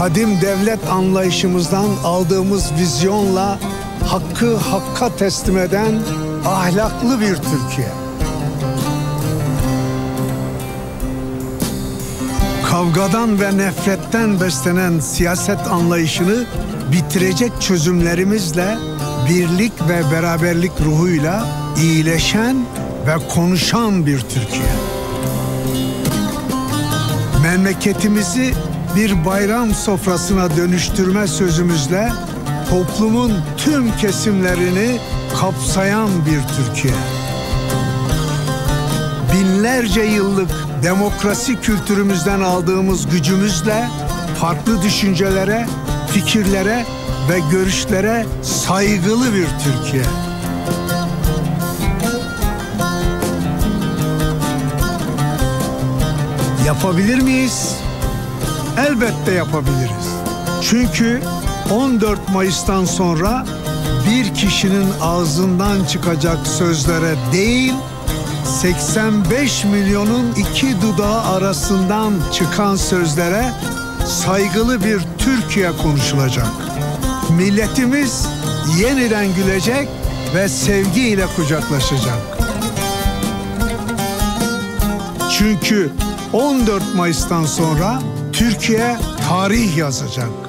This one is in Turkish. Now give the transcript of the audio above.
kadim devlet anlayışımızdan aldığımız vizyonla hakkı hakka teslim eden ahlaklı bir Türkiye. Kavgadan ve nefretten beslenen siyaset anlayışını bitirecek çözümlerimizle birlik ve beraberlik ruhuyla iyileşen ve konuşan bir Türkiye. Memleketimizi bir bayram sofrasına dönüştürme sözümüzle toplumun tüm kesimlerini kapsayan bir Türkiye. Binlerce yıllık demokrasi kültürümüzden aldığımız gücümüzle farklı düşüncelere, fikirlere ve görüşlere saygılı bir Türkiye. Yapabilir miyiz? Elbette yapabiliriz. Çünkü 14 Mayıs'tan sonra bir kişinin ağzından çıkacak sözlere değil, 85 milyonun iki dudağı arasından çıkan sözlere saygılı bir Türkiye konuşulacak. Milletimiz yeniden gülecek ve sevgiyle kucaklaşacak. Çünkü 14 Mayıs'tan sonra Türkiye tarih yazacak.